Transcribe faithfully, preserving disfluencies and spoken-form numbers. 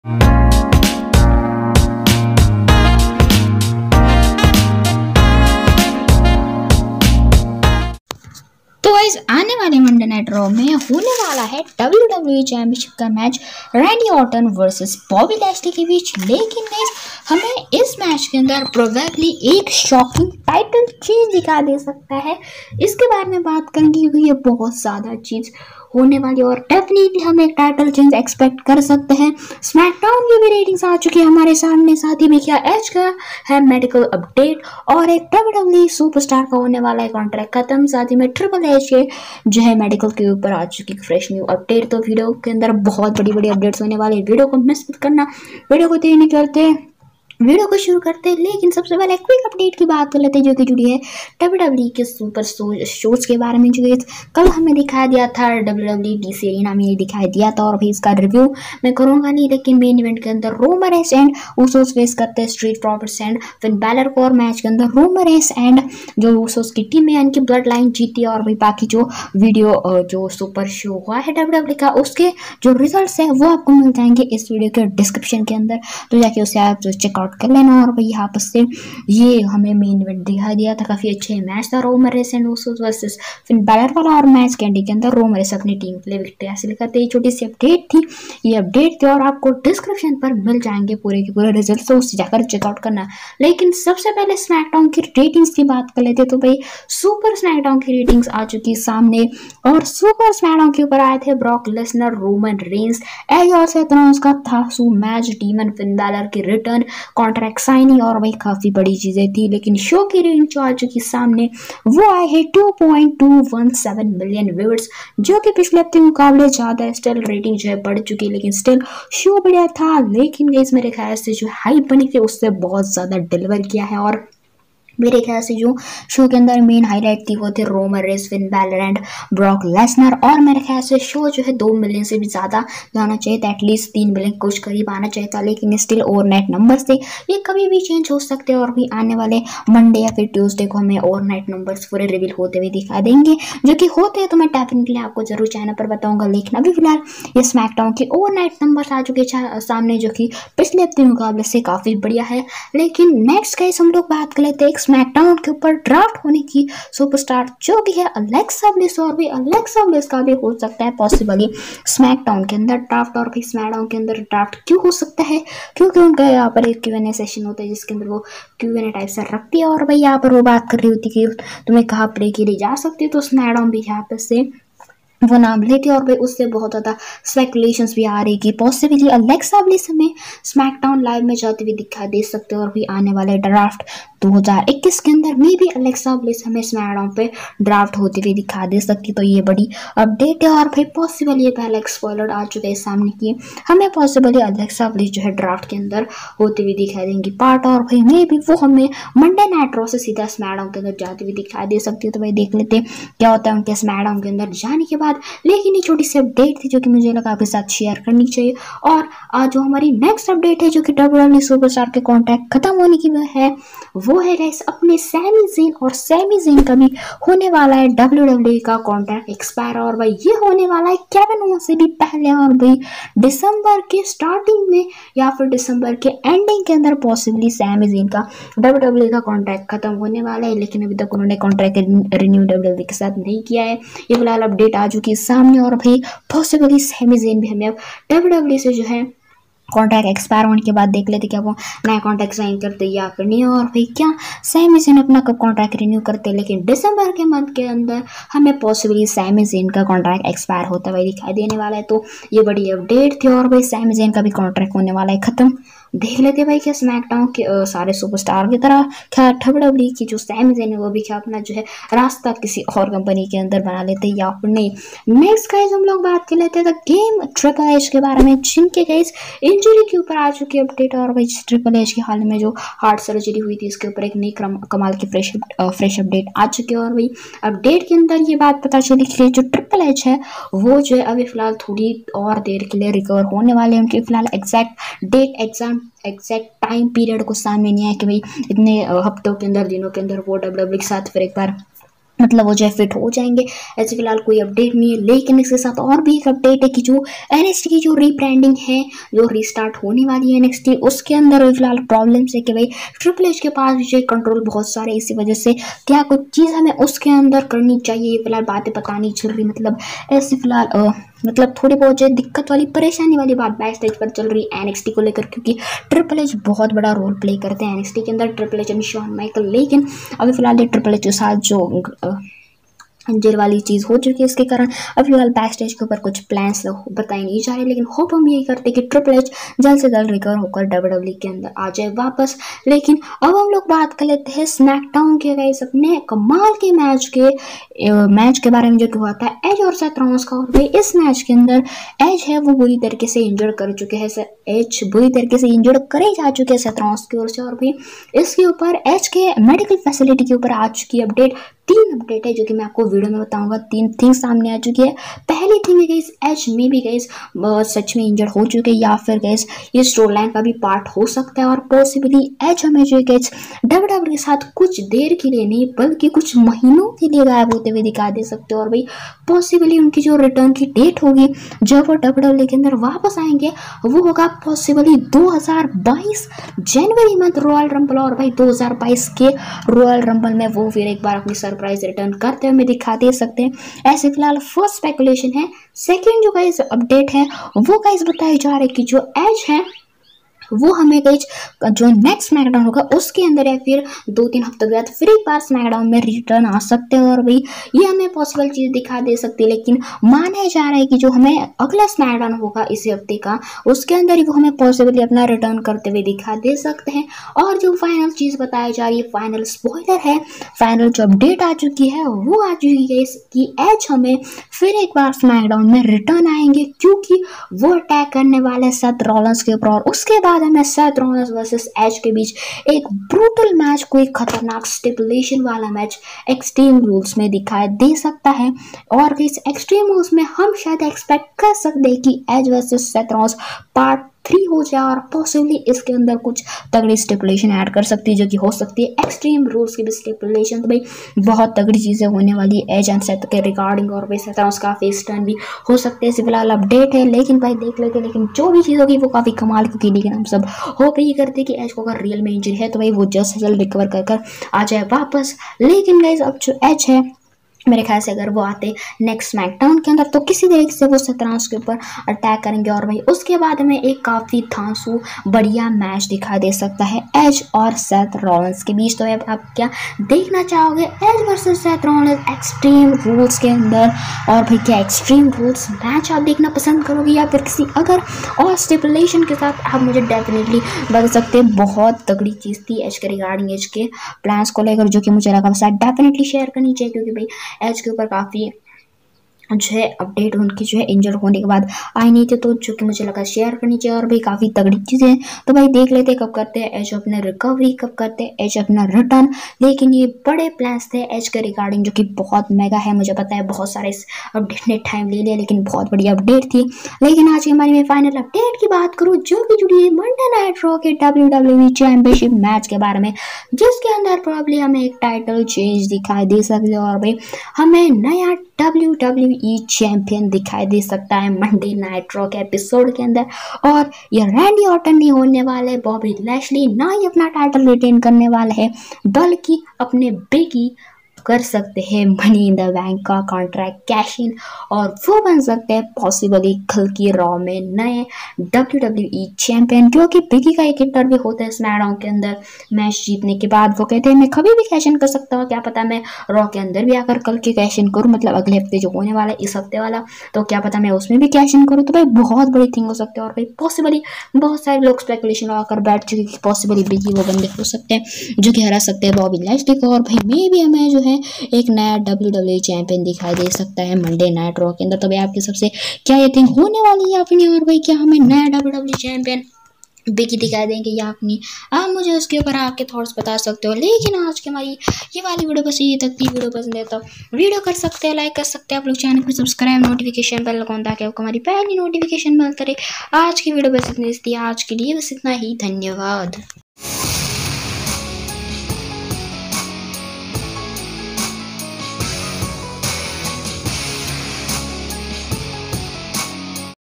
तो गाइस आने वाले मंडे नाइट रॉ में होने वाला है डब्ल्यू डब्ल्यू ई चैंपियनशिप का match Randy Orton versus Bobby Lashley के बीच। लेकिन गाइस हमें इस मैच के अंदर प्रोबेबली एक शॉकिंग टाइटल चेंज दिखा दे सकता है। इसके बारे में बात करेंगे क्योंकि ये बहुत ज़्यादा चीज़ होने वाली और डेफिनेटली हम एक टाइटल चेंज एक्सपेक्ट कर सकते हैं। स्मैकडाउन की भी रेटिंग्स आ चुकी है हमारे सामने, साथ ही मिकिया एज का है मेडिकल अपडेट और एक डब्ल्यू डब्ल्यू ई सुपरस्टार का होने वाला है कॉन्ट्रैक्ट खत्म। साथ ही में ट्रिपल एच के जो है मेडिकल के ऊपर आ चुकी फ्रेश न्यू अपडेट। तो वीडियो के अंदर बहुत बड़ी बड़ी अपडेट्स होने वाली है, वीडियो को मिस मत करना। वीडियो को देरी नहीं करते, वीडियो को शुरू करते हैं। लेकिन सबसे पहले क्विक अपडेट की बात कर लेते हैं जो कि जुड़ी है डब्ल्यू डब्ल्यू ई के सुपर शोज के बारे में। जो कल हमें दिखाया दिया था W W E DC arena में, ये दिखाई दिया था और अभी इसका रिव्यू मैं करूँगा नहीं। लेकिन मेन इवेंट के अंदर Roman Reigns and Usos face करते हैं Street Profits and Finn Balor को, और मैच के अंदर रोमन रेंस एंड जो उसोस की टीम है इनकी ब्लड लाइन जीती। और भाई बाकी जो वीडियो जो सुपर शो हुआ है डब्ल्यू डब्ल्यू ई का उसके जो रिजल्ट्स है वो आपको मिल जाएंगे इस वीडियो के डिस्क्रिप्शन के अंदर, तो जाके उसे आप चेकआउट कर लेना। और भाई यहाँ पर से ये हमें मेन इवेंट दिखाई दिया था, काफी अच्छे मैच था Roman Reigns and Usos versus Finn Balor वाला। और मैच के एंडिंग के अंदर रोमन रेंस अपनी टीम के लिए विक्ट्री हासिल करते। ये छोटी सी अपडेट थी, ये अपडेट थी और आपको डिस्क्रिप्शन पर मिल जाएंगे पूरे के पूरे रिजल्ट, तो उससे जाकर चेकआउट करना। लेकिन सबसे पहले स्मैकडाउन की रेटिंग्स की बात कर लेते तो भाई सुपर स्मैकडाउन की रेटिंग्स आ चुकी सामने और सुपर स्मैकडाउन के ऊपर आए थे Brock Lesnar, Roman Reigns, Edge और सेथरोल्स का था सो मैच, डीमन फिन बैलर की रिटर्न, कॉन्ट्रैक्ट साइनिंग और भाई काफी बड़ी चीजें थी। लेकिन शो की रेटिंग जो आ चुकी सामने वो आए है two point two one seven million viewers, जो कि पिछले हफ्ते के मुकाबले ज्यादा। स्टिल रेटिंग जो है बढ़ चुकी है, लेकिन स्टिल शो बढ़िया था। लेकिन इस मेरे ख्याल से जो हाइप बनी थी उससे बहुत ज्यादा डिलीवर किया है। और मेरे ख्याल से जो शो के अंदर मेन हाईलाइट थी वो थे Roman Reigns, Finn Balor and Brock Lesnar. और मेरे ख्याल से शो जो है दो मिलियन से भी ज़्यादा जाना चाहिए था, एटलीस्ट तीन मिलियन कुछ करीब आना चाहिए था। लेकिन स्टिल ओवरनाइट नंबर्स थे, ये कभी भी चेंज हो सकते हैं और भी आने वाले मंडे या फिर ट्यूसडे को हमें ओवरनाइट नंबर्स पूरे रिवील होते हुए दिखा देंगे। जो कि होते हैं तो मैं डेफिनेटली आपको जरूर चैनल पर बताऊंगा। लेकिन अभी फिलहाल ये स्मैकडाउन के ओवरनाइट नंबर्स आ चुके सामने, जो कि पिछले हफ्ते मुकाबले से काफ़ी बढ़िया है। लेकिन नेक्स्ट गाइस हम लोग बात कर लेते हैं स्मैकडाउन के ऊपर ड्राफ्ट होने की सुपरस्टार जो भी है अलेक्सा ब्लिस। और भी अलेक्सा ब्लिस का भी हो सकता है पॉसिबली स्मैकडाउन के अंदर ड्राफ्ट, और भी स्मैकडाउन के अंदर ड्राफ्ट क्यों हो सकता है क्योंकि उनका यहाँ पर एक क्यू एन ए सेशन होता है जिसके अंदर वो क्यू एन ए टाइप से रखती है। और भाई यहाँ पर वो बात कर रही होती कि तुम्हें कहाँ प्ले के लिए जा सकती है, तो स्मैकडाउन भी यहाँ पर से वो नाम लेती है। और भाई उससे बहुत ज़्यादा स्पेकुलेशंस भी आ रही कि पॉसिबली अलेक्सा ब्लिस हमें स्मैकडाउन लाइव में जाते हुए दिखा दे सकते हैं। और भी आने वाले ड्राफ्ट दो हज़ार इक्कीस के अंदर में भी अलेक्सा ब्लिस हमें स्मैकडाउन पे ड्राफ्ट होते हुए दिखा दे सकती, तो ये बड़ी अपडेट है। और भाई पॉसिबल ये पहले एक स्पॉइलर आ चुका है सामने की हमें पॉसिबली अलेक्सा ब्लिस जो है ड्राफ्ट के अंदर होते हुए दिखाई देंगी पार्ट, और भाई मे भी वो हमें मंडे नाइट रॉ से सीधा स्मैकडाउन के अंदर जाते हुए दिखाई दे सकती है। तो भाई देख लेते हैं क्या होता है उनके स्मैकडाउन के अंदर जाने के बाद। लेकिन ये छोटी सी अपडेट थी जो कि मुझे लगा आपके साथ शेयर करनी चाहिए। और आज जो हमारी नेक्स्ट अपडेट है जो कि डब्ल्यू डब्ल्यू ई सुपरस्टार के कॉन्ट्रैक्ट खत्म होने की है वो है गाइस अपने सैमी ज़ेन, और सैमी ज़ेन का भी होने वाला है डब्ल्यू डब्ल्यू ई का कॉन्ट्रैक्ट एक्सपायर। और भाई ये होने वाला है केविन ओवेंस से भी पहले, और भाई दिसंबर के स्टार्टिंग में या फिर दिसंबर के एंडिंग के अंदर पॉसिबली सैमी ज़ेन का डब्ल्यू डब्ल्यू ई का कॉन्ट्रैक्ट खत्म होने वाला है। लेकिन अभी तक उन्होंने contract renew W W E के साथ नहीं किया है। ये फिलहाल अपडेट आ चुकी है सामने। और भाई पॉसिबली सैमी ज़ेन भी हमें अब डब्ल्यू डब्ल्यू ई से जो है कॉन्ट्रैक्ट एक्सपायर होने के बाद देख लेते क्या वो नया कॉन्ट्रैक्ट साइन करते या फिर नहीं। और भाई क्या सैमी ज़ेन अपना कब कॉन्ट्रैक्ट रिन्यू करते, लेकिन दिसंबर के मंथ के अंदर हमें पॉसिबली सैमी ज़ेन का कॉन्ट्रैक्ट एक्सपायर होता हुआ दिखाई देने वाला है। तो ये बड़ी अपडेट थी। और भाई सैमी ज़ेन का भी कॉन्ट्रैक्ट होने वाला है खत्म। देख लेते भाई क्या स्मैकडाउन के आ, सारे सुपरस्टार की तरह क्या डब्ल्यू डब्ल्यू ई की जो सैमी ज़ेन है वो भी क्या अपना जो है रास्ता किसी और कंपनी के अंदर बना लेते या फिर नहीं। नेक्स्ट गाइस हम लोग बात कर लेते हैं द गेम ट्रिपल एच के बारे में, जिनके गाइस इंजरी के ऊपर आ चुकी है अपडेट। और भाई ट्रिपल एच के हाल में जो हार्ट सर्जरी हुई थी इसके ऊपर एक नई कमाल की फ्रेश फ्रेश अपडेट आ चुकी है। और भाई अपडेट के अंदर ये बात पता चली कि जो ट्रिपल एच है वो जो है अभी फिलहाल थोड़ी और देर के लिए रिकवर होने वाले हैं। उनकी फिलहाल exact date exam exact time period को सामने नहीं आया कि भाई इतने हफ्तों के अंदर दिनों के अंदर वो डब्ल्यू डब्ल्यू के साथ फिर एक बार मतलब वो जो है फिट हो जाएंगे। ऐसे फिलहाल कोई अपडेट नहीं है, लेकिन इसके साथ और भी एक अपडेट है कि जो एनएक्सटी की जो रीब्रांडिंग है, जो रीस्टार्ट होने वाली है एनएक्सटी, उसके अंदर फिलहाल प्रॉब्लम्स है कि भाई ट्रिपल एच के पास जो कंट्रोल बहुत सारे, इसी वजह से क्या कुछ चीज़ हमें उसके अंदर करनी चाहिए, फिलहाल बातें पता नहीं चल रही। मतलब ऐसे फिलहाल मतलब थोड़ी बहुत जो दिक्कत वाली परेशानी वाली बात बैक स्टेज पर चल रही है एनएक्सटी को लेकर, क्योंकि ट्रिपल एच बहुत बड़ा रोल प्ले करते हैं एनएक्सटी के अंदर, Triple H and Shawn Michael. लेकिन अभी फिलहाल ये ट्रिपल एच के साथ जो इंजर वाली चीज़ हो चुकी है, इसके कारण अब फिलहाल बैक स्टेज के ऊपर कुछ प्लान्स बताए नहीं जा रहे, लेकिन होप हम यही करते हैं कि ट्रिपल एच जल्द से जल्द रिकवर होकर डब्ल्यूडब्ल्यूई के अंदर आ जाए वापस। लेकिन अब हम लोग बात कर लेते हैं स्मैकडाउन के गाइस अपने कमाल के मैच के मैच के बारे में जो हुआ था एज और सेथ रॉलिंस का। और भाई इस मैच के अंदर एज है वो बुरी तरीके से इंजर कर चुके हैं, एज बुरी तरीके से इंजर करे जा चुके हैं सेथ रॉलिंस की ओर से। और भाई इसके ऊपर एज के मेडिकल फैसिलिटी के ऊपर आ चुकी है अपडेट। तीन अपडेट है जो कि मैं आपको वीडियो में बताऊंगा। तीन थिंग्स सामने आ चुकी है। पहली थिंग है गाइस, एज में भी गाइस सच में इंजर्ड हो चुके हैं, या फिर गाइस ये स्टोरी लाइन का भी पार्ट हो सकता है, और पॉसिबली एज हमें जो गाइस डब्ल्यूडब्ल्यूई के साथ कुछ देर के लिए नहीं बल्कि कुछ महीनों के लिए गायब होते हुए दिखा दे सकते हो। और भाई पॉसिबली उनकी जो रिटर्न की डेट होगी जब वो डब्ल्यूडब्ल्यूई के अंदर वापस आएंगे वो होगा पॉसिबली दो हज़ार बाईस जनवरी में रॉयल रंबल। और भाई दो हज़ार बाईस के रॉयल रंबल में वो फिर एक बार अपनी सरप्राइज रिटर्न करते हुए दिखा दे सकते हैं। ऐसे फिलहाल फर्स्ट स्पेकुलेशन है। सेकंड जो गाइस अपडेट है वो गाइस बताया जा रहा है कि जो एज है वो हमें गाइस जो नेक्स्ट स्मैकडाउन होगा उसके अंदर या फिर दो तीन हफ्तों के बाद फिर एक बार स्मैकडाउन में रिटर्न आ सकते हैं। और भाई ये हमें पॉसिबल चीज़ दिखा दे सकती है, लेकिन माना जा रहा है कि जो हमें अगला स्मैकडाउन होगा इसी हफ्ते का उसके अंदर ही वो हमें पॉसिबली अपना रिटर्न करते हुए दिखा दे सकते हैं। और जो फाइनल चीज़ बताई जा रही है, फाइनल स्पॉइलर है, फाइनल जो अपडेट आ चुकी है वो आ चुकी है कि एज हमें फिर एक बार स्मैकडाउन में रिटर्न आएंगे, क्योंकि वो अटैक करने वाले सेथ रॉलिंस के ऊपर। और उसके बाद हमें सेथ रॉलिंस वर्सेस एज के बीच एक ब्रूटल मैच, कोई खतरनाक स्टिपुलेशन वाला मैच एक्सट्रीम रूल्स में दिखाई दे सकता है। और इस एक्सट्रीम रूल्स में हम शायद एक्सपेक्ट कर सकते हैं कि Edge versus Seth Rollins part three हो जाए, और पॉसिबली इसके अंदर कुछ तगड़ी स्टिपुलेशन ऐड कर सकती है जो कि हो सकती है एक्सट्रीम रूल्स की भी स्टिपुलेशन। तो भाई बहुत तगड़ी चीज़ें होने वाली है एज एंड सेथ के रिगार्डिंग, और भाई सेथ रॉलिंस का फेस टर्न भी हो सकते हैं। फिलहाल अपडेट है, लेकिन भाई देख लेते हैं। लेकिन जो भी चीज़ होगी वो काफ़ी कमाल की, लेकिन हम सब होप ये करते हैं कि एज को अगर रियल में इंजरी है तो भाई वो जल्द से जल्द रिकवर कर कर आ जाए वापस। लेकिन गाइस अब जो एज है मेरे ख्याल से अगर वो आते नेक्स्ट स्मैकडाउन के अंदर तो किसी तरीके से वो सेथ रॉलिंस के ऊपर अटैक करेंगे, और भाई उसके बाद हमें एक काफ़ी धांसू बढ़िया मैच दिखा दे सकता है एज और सेथ रॉलिंस के बीच। तो अब आप क्या देखना चाहोगे, Edge versus Seth Rollins Extreme Rules के अंदर? और भाई क्या एक्सट्रीम रूल्स मैच आप देखना पसंद करोगे या फिर किसी अगर और स्टिपुलेशन के साथ? आप मुझे डेफिनेटली बता सकते हैं। बहुत तगड़ी चीज़ थी एज के रिगार्डिंग, एज के प्लान्स को लेकर, जो कि मुझे लगा शायद डेफिनेटली शेयर करनी चाहिए, क्योंकि भाई एज के ऊपर काफ़ी जो है अपडेट उनकी जो है इंजर्ड होने के बाद आई नहीं थे, तो जो कि मुझे लगा शेयर करनी चाहिए। और भाई काफ़ी तगड़ी चीज़ें हैं, तो भाई देख लेते कब करते हैं एज अपने रिकवरी, कब करते हैं एज अपना रिटर्न। लेकिन ये बड़े प्लान्स थे एज के रिगार्डिंग जो कि बहुत मेगा है, मुझे पता है बहुत सारे इस अपडेट ने टाइम ले लिया, लेकिन बहुत बड़ी अपडेट थी। लेकिन आज की हमारी में फाइनल अपडेट की बात करूँ जो कि जुड़ी है मंडे नाइट रॉ के डब्ल्यूडब्ल्यूई चैंपियनशिप मैच के बारे में, जिसके अंदर प्रॉब्ली हमें एक टाइटल चेंज दिखाई दे सकती है, और भाई हमें नया डब्ल्यूडब्ल्यूई चैंपियन दिखाई दे सकता है मंडे नाइट रॉ के एपिसोड के अंदर। और ये रैंडी ऑर्टन नहीं होने वाले, बॉबी लैशली ना ही अपना टाइटल रिटेन करने वाले हैं, बल्कि अपने बिगी कर सकते हैं मनी इन द बैंक का कॉन्ट्रैक्ट कैश इन, और वो बन सकते हैं पॉसिबली कल की रॉ में नए डब्ल्यूडब्ल्यूई चैंपियन। क्योंकि बिगी का एक इंटरव्यू होता है स्मैकडाउन के अंदर मैच जीतने के बाद, वो कहते हैं मैं कभी भी कैश इन कर सकता हूँ, क्या पता मैं रॉ के अंदर भी आकर कल के कैश इन करूँ, मतलब अगले हफ्ते जो होने वाला है इस हफ्ते वाला, तो क्या पता मैं उसमें भी कैश इन करूँ। तो भाई बहुत बड़ी थिंग हो सकती है, और भाई पॉसिबली बहुत सारे लोग स्पेकुलेशन लगाकर बैठ चुके कि पॉसिबली बिगी वो बंदे हो सकते हैं जो कि हरा सकते हैं बॉबी लैशली को। और भाई मे भी हमें जो है एक नया डब्ल्यूडब्ल्यूई चैंपियन दिखाई दे सकता है मंडे नाइट रॉ के अंदर। तो भाई आपके सबसे क्या ये थिंग होने वाली है या फिर नहीं, और भाई क्या हमें नया डब्ल्यूडब्ल्यूई चैंपियन बिगी दिखाई देंगे या नहीं, आप मुझे उसके ऊपर आपके थॉट्स बता सकते हो। लेकिन आज की हमारी ये वाली वीडियो बस ये तक थी। वीडियो पसंद है तो वीडियो कर सकते हैं, लाइक कर सकते हैं आप लोग, चैनल को सब्सक्राइब, नोटिफिकेशन बेल लगाओ ताकि आपको हमारी पहली नोटिफिकेशन मिलती रहे। आज की वीडियो बस इतनी थी, आज के लिए बस इतना ही, धन्यवाद।